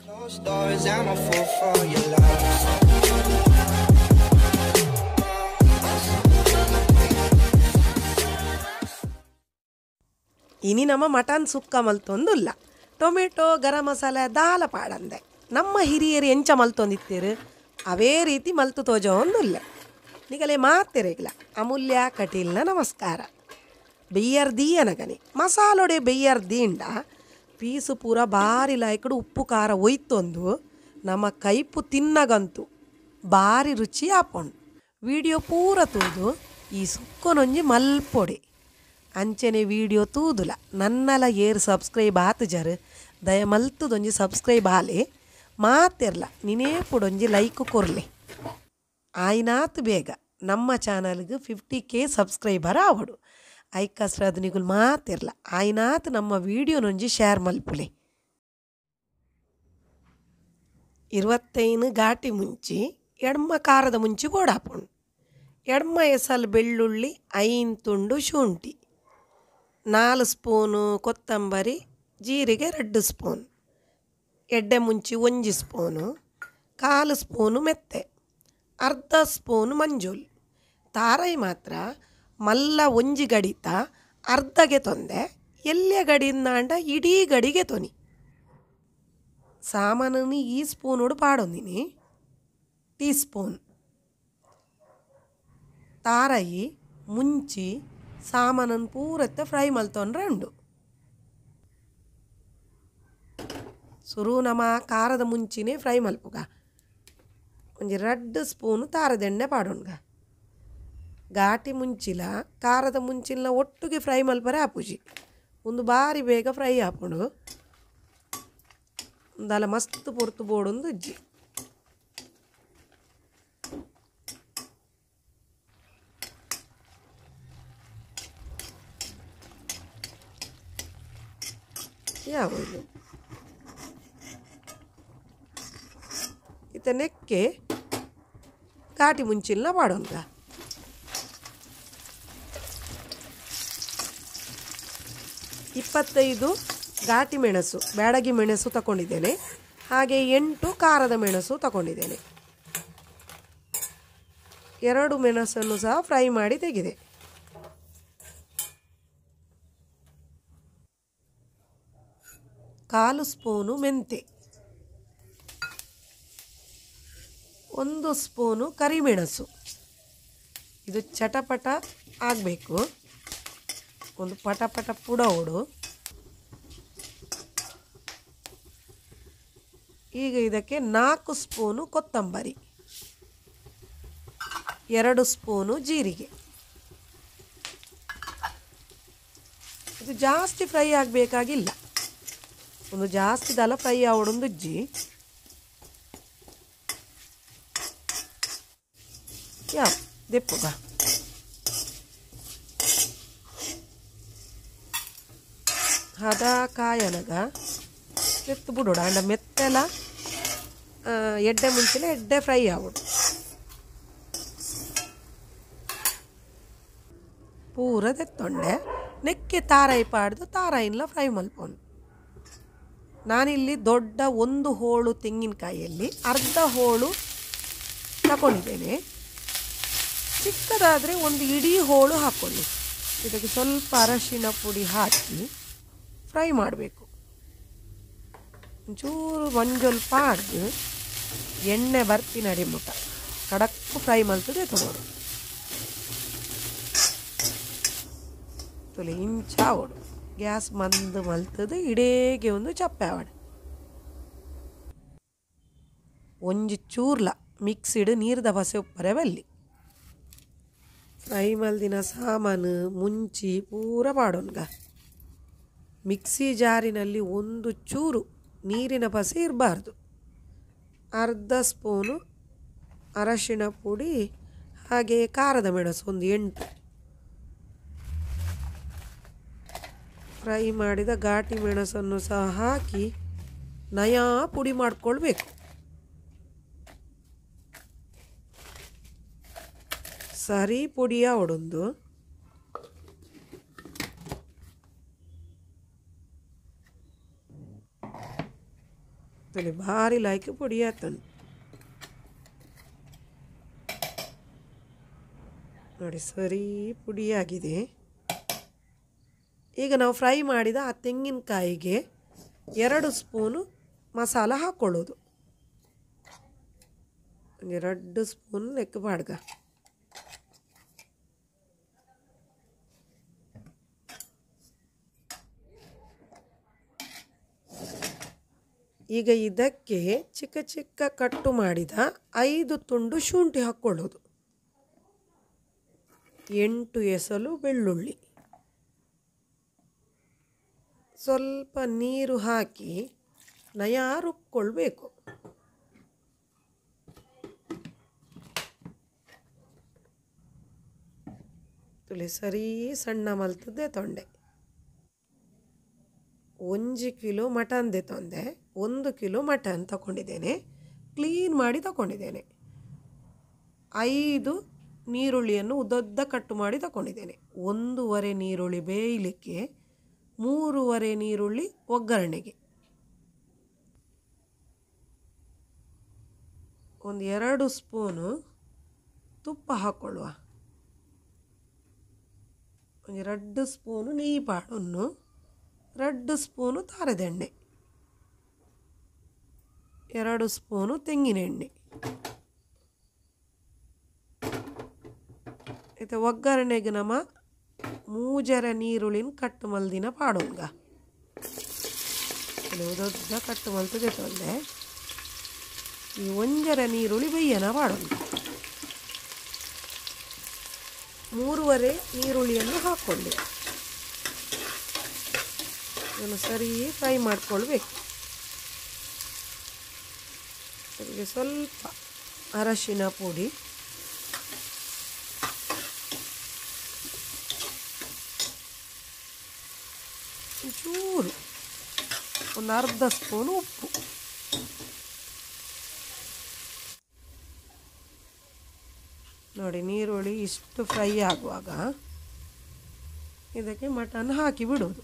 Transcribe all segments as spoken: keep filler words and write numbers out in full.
Closed doors, I'm a fool for your love. ಇನಿ ನಮ್ಮ mutton ಸುಕ್ಕ ಮಲ್ತೊಂದುಲ್ಲ tomato ಗರಂ ಮಸಾಲೆ ದಾಲ ಪಾಡಂದೆ ನಮ್ಮ ಹಿರಿಯರು ಎಂಚ ಮಲ್ತೊಂದಿತ್ತೇರು ಅವೇ ರೀತಿ ಮಲ್ತು ತೋಜೋ ಒಂದುಲ್ಲ ನಿಗಲೇ ಮಾತೆರೆಗ್ಲ ಅಮೂಲ್ಯ ಕಟೀಲ್ನ ನಮಸ್ಕಾರ ಬೆಯ್ಯರ್ದಿ ಅನಗನಿ ಮಸಾಲೊಡೆ ಬೆಯ್ಯರ್ದಿಂಡ ಪೀಸು ಪೂರ ಬಾರಿ ಲಾಯ್ಕಡು ಉಪ್ಪು ಖಾರ ಒಯ್ತೊಂದು ನಮ್ಮ ಕೈಪು ತಿನ್ನಗಂತು ಬಾರಿ ರುಚಿ ಆಪೊಂಡು ವಿಡಿಯೋ ಪೂರ ತೂದು ಈ ಸುಕ್ಕನೊಂಜಿ ಮಲ್ಪೊಡೆ ಅಂಚನೆ ವಿಡಿಯೋ ತೂದುಲ ನನ್ನಲ ಏರು ಸಬ್ಸ್ಕ್ರೈಬ್ ಆತು ಜರು ದಯ ಮಲ್ತುದೊಂಜಿ ಸಬ್ಸ್ಕ್ರೈಬ್ ಆಲೆ ಮಾತೆರ್ಲ ನಿನೇ ಪುಡೊಂಜಿ ಲೈಕ್ ಕೊರ್ಲೆ ಆಯ್ನಾತು ಬೇಗ ನಮ್ಮ ಚಾನಲ್ಗೆ ಫಿಫ್ಟಿ ಕೆ ಸಬ್ಸ್ಕ್ರೈಬರ್ ಆವಡು ಐಕಸ್ರದು ನಿಗುಲು ಮಾತೆರ್ಲ ಆಯ್ನಾತು ನಮ್ಮ ವಿಡಿಯೋನೊಂಜಿ ಶೇರ್ ಮಲ್ಪುಲೆ ಇರುವತ್ತೈನು ಘಾಟಿ ಮುಂಚಿ ಎಡ್ಮ ಖಾರದ ಮುಂಚಿ ಬೋಡಾಪುಂಡು ಎಡ್ಮ ಎಸಲ್ ಬೆಳ್ಳುಳ್ಳಿ ಐನ್ ತುಂಡು ಶುಂಠಿ ನಾಲ್ಕು ಸ್ಪೂನು ಕೊತ್ತಂಬರಿ ಜೀರಿಗೆ ಎರಡು ಸ್ಪೂನ್ ಎಡ್ಡೆ ಮುಂಚಿ ಒಂಜಿ ಸ್ಪೂನು ಕಾಲು ಸ್ಪೂನು ಮೆತ್ತೆ ಅರ್ಧ ಸ್ಪೂನು ಮಂಜೂಲ್ ತಾರೈ ಮಾತ್ರ ಮಲ್ಲ ಒಂಜಿ ಗಡಿತ ಅರ್ಧಗೆ ತೊಂದೆ ಎಲ್ಲೆ ಗಡಿಂದಾಂಡ ಇಡೀ ಗಡಿಗೆ ತೊನಿ ಸಾಮಾನು ಈ ಸ್ಪೂನೋಡು ಪಾಡೊಂದಿನಿ ಟೀ ಸ್ಪೂನ್ ತಾರೈ ಮುಂಚಿ ಸಾಮಾನನ್ನು ಪೂರತ್ತೆ ಫ್ರೈ ಮಲ್ತೊಂಡ್ರೆ ಉಂಡು ಸುರು ನಮ್ಮ ಖಾರದ ಮುಂಚಿನೇ ಫ್ರೈ ಮಲ್ಪುಗ ಒಂಜಿ ಎರಡು ಸ್ಪೂನು ತಾರದೆಣ್ಣೆ ಪಾಡೋಣ್ಗ ಘಾಟಿ ಮುಂಚಿಲ ಖಾರದ ಮುಂಚಿನ ಒಟ್ಟಿಗೆ ಫ್ರೈ ಮಲ್ಪರೆ ಆಪುಜಿ ಒಂದು ಬಾರಿ ಬೇಗ ಫ್ರೈ ಆಪುಂಡು ಒಂದಲ್ಲ ಮಸ್ತ್ ಪೊರ್ತು ಬೋಡೊಂದು ಇಜ್ಜಿ ಯಾವುದು ಇತ ನೆಕ್ಕೆ ಘಾಟಿ ಮುಂಚಿಲ್ನ ಮಾಡೋಣ ಇಪ್ಪತ್ತೈದು ಘಾಟಿ ಮೆಣಸು ಬ್ಯಾಡಗಿ ಮೆಣಸು ತಗೊಂಡಿದ್ದೇನೆ ಹಾಗೆ ಎಂಟು ಖಾರದ ಮೆಣಸು ತಗೊಂಡಿದ್ದೇನೆ ಎರಡು ಮೆಣಸನ್ನು ಸಹ ಫ್ರೈ ಮಾಡಿ ತೆಗೆದೆ ಕಾಲು ಸ್ಪೂನು ಮೆಂತೆ ಒಂದು ಸ್ಪೂನು ಕರಿಮೆಣಸು ಇದು ಚಟಪಟ ಆಗಬೇಕು ಒಂದು ಪಟಪಟ ಪುಡೋಡು ಈಗ ಇದಕ್ಕೆ ನಾಲ್ಕು ಸ್ಪೂನು ಕೊತ್ತಂಬರಿ ಎರಡು ಸ್ಪೂನು ಜೀರಿಗೆ ಇದು ಜಾಸ್ತಿ ಫ್ರೈ ಆಗಬೇಕಾಗಿಲ್ಲ ಒಂದು ಜಾಸ್ತಿ ದಲ ಫ್ರೈ ಆವಡೊಂದು ಇಜ್ಜಿ ಯಾ ದೆಪ್ಪುಗ ಹದ ಕಾಯನಗ ಎತ್ತು ಬಿಡೋಡ ಅಂಡ ಮೆತ್ತೆಲ ಎಡ್ಡೆ ಮುಂಚಿನ ಎಡ್ಡೆ ಫ್ರೈ ಆವಡು ಪೂರ ತೆತ್ತೊಂಡೆ ನೆಕ್ಕೆ ತಾರಾಯಿ ಪಾಡ್ದು ತಾರಾಯಿನ್ಲ ಫ್ರೈ ಮಲ್ಪೊಂಡು ನಾನಿಲ್ಲಿ ದೊಡ್ಡ ಒಂದು ಹೋಳು ತೆಂಗಿನಕಾಯಿಯಲ್ಲಿ ಅರ್ಧ ಹೋಳು ತಗೊಂಡಿದ್ದೇನೆ ಚಿಕ್ಕದಾದರೆ ಒಂದು ಇಡೀ ಹೋಳು ಹಾಕ್ಕೊಳ್ಳಿ ಇದಕ್ಕೆ ಸ್ವಲ್ಪ ಅರಶಿನ ಪುಡಿ ಹಾಕಿ ಫ್ರೈ ಮಾಡಬೇಕು ಒಂಚೂರು ಮಂಜೊಲ್ ಪಾಡ್ದು ಎಣ್ಣೆ ಬರ್ತಿ ನಡಿಮುಟ ಕಡಕ್ಕು ಫ್ರೈ ಮಲ್ತದೆ ತಗೋಡು ತುಲಿ ಇಂಚ ಓಡು ಗ್ಯಾಸ್ ಮಂದು ಮಲ್ತದು ಇಡೇಗೆ ಒಂದು ಚಪ್ಪೆ ಆವಡು ಒಂಜಿ ಚೂರ್ಲ ಮಿಕ್ಸಿಡ್ ನೀರ್ದ ಬಸೆ ಉಪ್ಪರೆ ಬಲ್ಲಿ ಫ್ರೈ ಮಲ್ದಿನ ಸಾಮಾನು ಮುಂಚಿ ಪೂರ ಪಾಡೋನ್ಗ ಮಿಕ್ಸಿ ಜಾರಿನಲ್ಲಿ ಒಂದು ಚೂರು ನೀರಿನ ಪಸೆ ಇರಬಾರ್ದು ಅರ್ಧ ಸ್ಪೂನು ಅರಶಿನ ಪುಡಿ ಹಾಗೆ ಖಾರದ ಮೆಣಸು ಒಂದು ಎಂಟು ಫ್ರೈ ಮಾಡಿದ ಘಾಟಿ ಮೆಣಸನ್ನು ಸಹ ಹಾಕಿ ನಯಾ ಪುಡಿ ಮಾಡಿಕೊಳ್ಬೇಕು ಸರಿ ಪುಡಿಯ ಒಡೊಂದು ತುಳಿ ಭಾರಿ ಲಾಯ್ಕೆ ಪುಡಿ ಆತನು ನೋಡಿ, ಸರಿ ಪುಡಿಯಾಗಿದೆ. ಈಗ ನಾವು ಫ್ರೈ ಮಾಡಿದ ಆ ತೆಂಗಿನಕಾಯಿಗೆ ಎರಡು ಸ್ಪೂನು ಮಸಾಲ ಹಾಕ್ಕೊಳ್ಳೋದು. ಎರಡು ಸ್ಪೂನ್ ಲೆಕ್ಕ ಬಾಡ್ಗ. ಈಗ ಇದಕ್ಕೆ ಚಿಕ್ಕ ಚಿಕ್ಕ ಕಟ್ಟು ಮಾಡಿದ ಐದು ತುಂಡು ಶುಂಠಿ ಹಾಕ್ಕೊಳ್ಳೋದು. ಎಂಟು ಎಸಲು ಬೆಳ್ಳುಳ್ಳಿ, ಸ್ವಲ್ಪ ನೀರು ಹಾಕಿ ನಯ ರುಬ್ಕೊಳ್ಬೇಕು. ತುಳಿ ಸರಿ ಸಣ್ಣ ಮಲ್ತದ್ದೆ ತೊಂಡೆ. ಒಂದು ಕಿಲೋ ಮಟನ್ದೆ ತೊಂದೆ. ಒಂದು ಕಿಲೋ ಮಟನ್ ತಗೊಂಡಿದ್ದೇನೆ, ಕ್ಲೀನ್ ಮಾಡಿ ತಗೊಂಡಿದ್ದೇನೆ. ಐದು ನೀರುಳ್ಳಿಯನ್ನು ಉದ್ದುದ್ದ ಕಟ್ಟು ಮಾಡಿ ತಗೊಂಡಿದ್ದೇನೆ. ಒಂದೂವರೆ ನೀರುಳ್ಳಿ ಬೇಯಲಿಕ್ಕೆ, ಮೂರುವರೆ ನೀರುಳ್ಳಿ ಒಗ್ಗರಣೆಗೆ, ಒಂದು ಎರಡು ಸ್ಪೂನು ತುಪ್ಪ ಹಾಕ್ಕೊಳ್ಳುವ. ಒಂದು ಎರಡು ಸ್ಪೂನು ನೆಯ್ಯಿ ಪಾಡನ್ನು, ಎರಡು ಸ್ಪೂನು ತಾರದೆಣ್ಣೆ, ಎರಡು ಸ್ಪೂನು ತೆಂಗಿನ ಎಣ್ಣೆ. ಮತ್ತು ಒಗ್ಗರಣೆಗೆ ನಮ್ಮ ಮೂಜರ ನೀರುಳ್ಳಿನ ಕಟ್ಟು ಮಲ್ದಿನ ಪಾಡೋಂಗ. ದೊಡ್ಡ ಕಟ್ಟು ಮಲ್ತದೆ ತೊಂದೆ. ಈ ಒಂಜರ ನೀರುಳ್ಳಿ ಬೇಯನ ಪಾಡೋಂಗ. ಮೂರುವರೆ ನೀರುಳ್ಳಿಯನ್ನು ಹಾಕ್ಕೊಳ್ಳಿ. ಇದನ್ನು ಸರಿ ಫ್ರೈ ಮಾಡ್ಕೊಳ್ಬೇಕು. ಅದಕ್ಕೆ ಸ್ವಲ್ಪ ಅರಶಿನ ಪುಡಿ, ಚೂರು ಒಂದು ಅರ್ಧ ಸ್ಪೂನು ಉಪ್ಪು. ನೋಡಿ, ನೀರುಳ್ಳಿ ಇಷ್ಟು ಫ್ರೈ ಆಗುವಾಗ ಇದಕ್ಕೆ ಮಟನ್ ಹಾಕಿ ಬಿಡೋದು.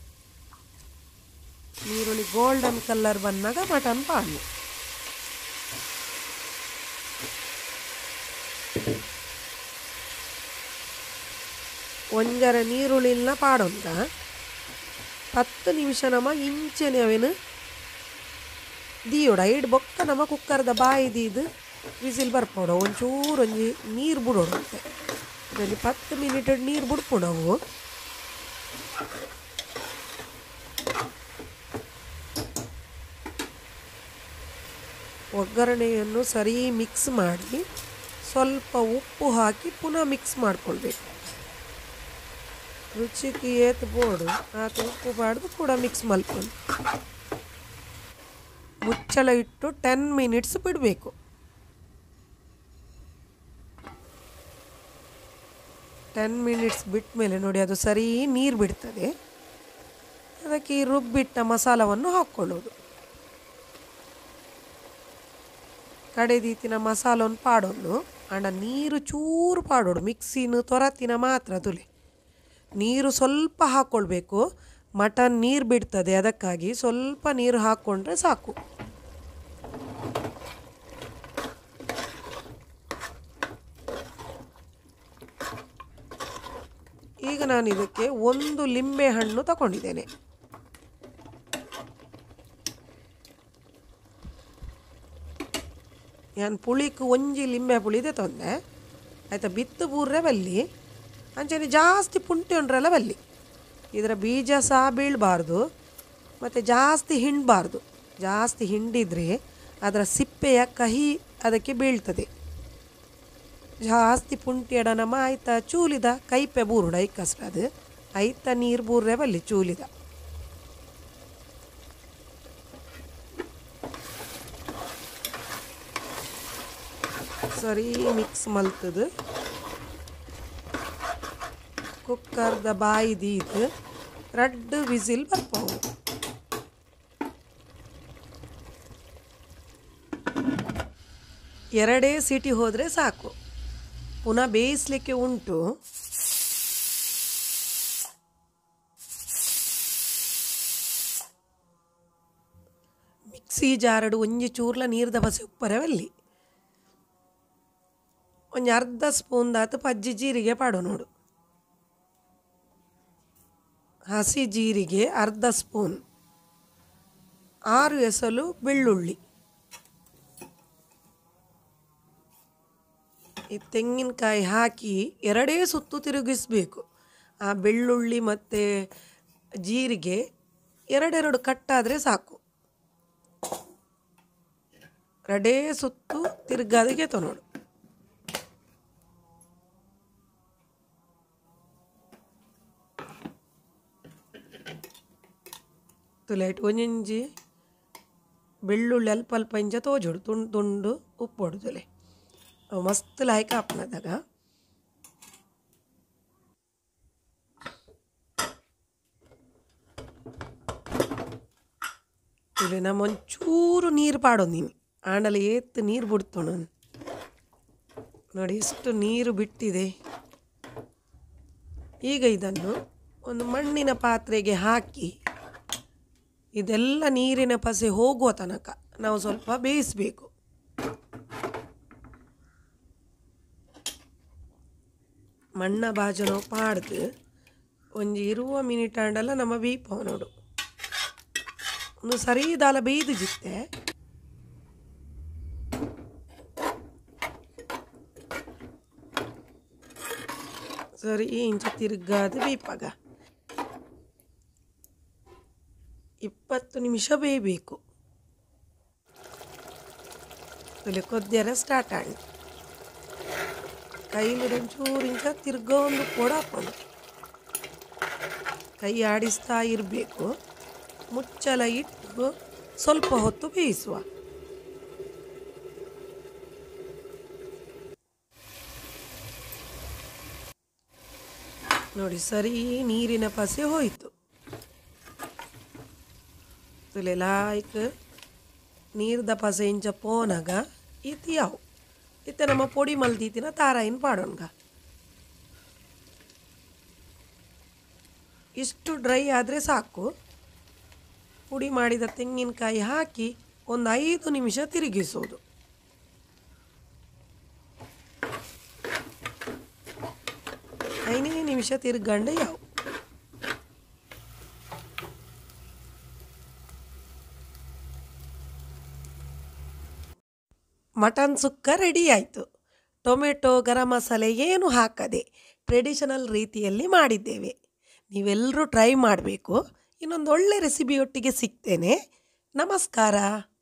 ನೀರುಳ್ಳಿ ಗೋಲ್ಡನ್ ಕಲರ್ ಬಂದಾಗ ಮಟನ್ ಪಾಡು. ಒಂಜರ ನೀರುಳ್ಳಿನ ಪಾಡೋಂತ ಹತ್ತು ನಿಮಿಷ ನಮ್ಮ ಇಂಚೆನೆ ಅವೇನು ದೀಯೋಡ ಇಡ್ ಬೊಕ್ಕ ನಮ್ಮ ಕುಕ್ಕರ್ದ ಬಾಯಿ ದೀದು ವಿಸಿಲ್ ಬರ್ಪೋಡ. ಒಂಚೂರು ಒಂಜಿ ನೀರು ಬಿಡೋಡು ಅಂತೆ. ಅದರಲ್ಲಿ ಹತ್ತು ಮಿನಿಟ್ ನೀರು ಬಿಡ್ಪುಣವು. ಒಗ್ಗರಣೆಯನ್ನು ಸರಿ ಮಿಕ್ಸ್ ಮಾಡಿ ಸ್ವಲ್ಪ ಉಪ್ಪು ಹಾಕಿ ಪುನಃ ಮಿಕ್ಸ್ ಮಾಡ್ಕೊಳ್ಬೇಕು. ರುಚಿಗೆ ಏತ್ ಬೋಡು ಆತ ಉಪ್ಪು ಬಾಡ್ದು ಕೂಡ ಮಿಕ್ಸ್ ಮಲ್ಕೊಂಡು ಮುಚ್ಚಳ ಇಟ್ಟು ಟೆನ್ ಮಿನಿಟ್ಸ್ ಬಿಡಬೇಕು. ಟೆನ್ ಮಿನಿಟ್ಸ್ ಬಿಟ್ಟ ಮೇಲೆ ನೋಡಿ ಅದು ಸರಿ ನೀರು ಬಿಡ್ತದೆ. ಅದಕ್ಕೆ ಈ ರುಬ್ಬಿಟ್ಟ ಮಸಾಲವನ್ನು ಹಾಕ್ಕೊಳ್ಳೋದು. ಕಡೆದೀತಿನ ಮಸಾಲವನ್ನು ಪಾಡೋದು ಅಂಡ ನೀರು ಚೂರು ಪಾಡೋಡು. ಮಿಕ್ಸಿನ ತೊರತಿನ ಮಾತ್ರ ತುಲಿ ನೀರು ಸ್ವಲ್ಪ ಹಾಕ್ಕೊಳ್ಬೇಕು. ಮಟನ್ ನೀರು ಬಿಡ್ತದೆ, ಅದಕ್ಕಾಗಿ ಸ್ವಲ್ಪ ನೀರು ಹಾಕ್ಕೊಂಡ್ರೆ ಸಾಕು. ಈಗ ನಾನು ಇದಕ್ಕೆ ಒಂದು ಲಿಂಬೆ ಹಣ್ಣು ತಗೊಂಡಿದ್ದೇನೆ. ನಾನು ಪುಳಿக்கு ಒಂಜಿ ಲಿಂಬೆ ಪುಳಿದೆ ತೊಂದೆ ಆಯ್ತಾ. ಬಿತ್ತು ಬೂರ್ರೆ ಬಲ್ಲಿ ಅಂಚನೆ ಜಾಸ್ತಿ ಪುಂಟಿ ಉಂಡ್ರಲ್ಲ ಬಲ್ಲಿ. ಇದರ ಬೀಜ ಸಹ ಬೀಳಬಾರ್ದು ಮತ್ತು ಜಾಸ್ತಿ ಹಿಂಡಬಾರ್ದು. ಜಾಸ್ತಿ ಹಿಂಡಿದರೆ ಅದರ ಸಿಪ್ಪೆಯ ಕಹಿ ಅದಕ್ಕೆ ಬೀಳ್ತದೆ. ಜಾಸ್ತಿ ಪುಂಟಿ ಎಡನಮ್ಮ ಆಯ್ತಾ ಚೂಲಿದ ಕೈಪೆ ಬೂರುಡ ಐಕಷ್ಟ ಅದು ಆಯ್ತಾ ನೀರು ಬೂರ್ರೆ ಬಲ್ಲಿ ಚೂಲಿದ. ಸರಿ ಮಿಕ್ಸ್ ಮಲ್ತದು. ಕುಕ್ಕರ್ದ ಬಾಯಿ ದೀದು ರಡ್ಡು ವಿಸಿಲ್ ಬರ್ಪವು. ಎರಡೇ ಸೀಟಿ ಹೋದರೆ ಸಾಕು. ಪುನಃ ಬೇಯಿಸಲಿಕ್ಕೆ ಉಂಟು. ಮಿಕ್ಸಿ ಜಾರಡು ಒಂಜಿ ಚೂರ್ಲ ನೀರ್ದ ಬಸಿ ಉಪ್ಪರವಲ್ಲಿ ಒಂಜಿ ಅರ್ಧ ಸ್ಪೂನ್ ದಾತು ಪಜ್ಜಿ ಜೀರಿಗೆ ಪಾಡು ನೋಡು. ಹಸಿ ಜೀರಿಗೆ ಅರ್ಧ ಸ್ಪೂನ್, ಆರು ಎಸಲು ಬೆಳ್ಳುಳ್ಳಿ, ಈ ತೆಂಗಿನಕಾಯಿ ಹಾಕಿ ಎರಡೇ ಸುತ್ತು ತಿರುಗಿಸಬೇಕು. ಆ ಬೆಳ್ಳುಳ್ಳಿ ಮತ್ತು ಜೀರಿಗೆ ಎರಡೆರಡು ಕಟ್ಟಾದರೆ ಸಾಕು. ಎರಡೇ ಸುತ್ತು ತಿರುಗಾದಿಗೆ ನೋಡು. ತುಲೈಟ್ ಒಂಜಿ ಬೆಳ್ಳುಳ್ಳಿ ಅಲ್ಪ ಅಲ್ಪ ಇಂಚ ತೋಜೋಡು ತುಂಡು ತುಂಡು ಉಪ್ಪು ಹೊಡ್ದುಲೆ ಮಸ್ತ್ ಲಾಯ್ಕ ಹಾಪ್ನದಾಗ. ಇಲ್ಲಿ ನಮ್ಮ ಒಂಚೂರು ನೀರು ಪಾಡೋ ನೀನು ಆಂಡಲ್ಲಿ ಏತ್ತು ನೀರು ಬಿಡ್ತೋಣ ನೋಡಿ ಎಷ್ಟು ನೀರು ಬಿಟ್ಟಿದೆ. ಈಗ ಇದನ್ನು ಒಂದು ಮಣ್ಣಿನ ಪಾತ್ರೆಗೆ ಹಾಕಿ ಇದೆಲ್ಲ ನೀರಿನ ಪಸೆ ಹೋಗುವ ತನಕ ನಾವು ಸ್ವಲ್ಪ ಬೇಯಿಸಬೇಕು. ಮಣ್ಣ ಬಾಜನೋ ಪಾಡ್ದು ಒಂಜಿ ಇರುವ ಮಿನಿಟ್ ಆಂಡಲ್ಲ ನಮ್ಮ ಬೀಪವ ನೋಡು. ಒಂದು ಸರಿ ದಾಲ ಬೇಯ್ದು ಜಿತ್ತೆ ಸರಿ ಇಂಚ ತಿರುಗಾದ ಬೀಪಾಗ ಇಪ್ಪತ್ತು ನಿಮಿಷ ಬೇಯಬೇಕು. ಇಲ್ಲಿ ಕೊದ್ಯರ ಸ್ಟಾರ್ಟ್ ಆಗಿ ಕೈಲಿ ಒಂಚೂರು ಇಂಚ ತಿರ್ಗೋ ಒಂದು ಕೊಡ ಹಾಕೊಂಡು ಕೈ ಆಡಿಸ್ತಾ ಇರಬೇಕು. ಮುಚ್ಚಲ ಇಟ್ಟು ಸ್ವಲ್ಪ ಹೊತ್ತು ಬೇಯಿಸುವ. ನೋಡಿ ಸರಿ ನೀರಿನ ಪಸೆ ಹೋಯಿತು. ಲಾಯ್ಕ್ ನೀರ್ದ ಪಸೆ ಇಂಚ ಪೋನಾಗ ಇತ್ತು ಯಾವು ಇತ್ತೆ ನಮ್ಮ ಪೊಡಿ ಮಲ್ದೀತಿನ ತಾರಾಯಿನ ಪಾಡೋನ್ಗ. ಇಷ್ಟು ಡ್ರೈ ಆದರೆ ಸಾಕು. ಪುಡಿ ಮಾಡಿದ ತೆಂಗಿನಕಾಯಿ ಹಾಕಿ ಒಂದು ಐದು ನಿಮಿಷ ತಿರುಗಿಸೋದು. ಐದೇ ನಿಮಿಷ ತಿರ್ಗಂಡೆ ಯಾವು ಮಟನ್ ಸುಕ್ಕ ರೆಡಿ ಆಯಿತು. ಟೊಮೆಟೊ ಗರಂ ಮಸಾಲೆ ಏನು ಹಾಕದೆ ಟ್ರೆಡಿಷನಲ್ ರೀತಿಯಲ್ಲಿ ಮಾಡಿದ್ದೇವೆ. ನೀವೆಲ್ಲರೂ ಟ್ರೈ ಮಾಡಬೇಕು. ಇನ್ನೊಂದು ಒಳ್ಳೆ ರೆಸಿಪಿಯೊಟ್ಟಿಗೆ ಸಿಗ್ತೇನೆ. ನಮಸ್ಕಾರ.